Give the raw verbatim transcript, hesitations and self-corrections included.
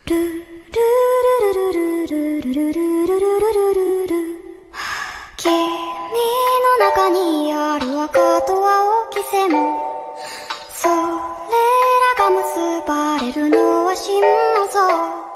君の中にある赤と青き線も、それらが結ばれるのは心の像。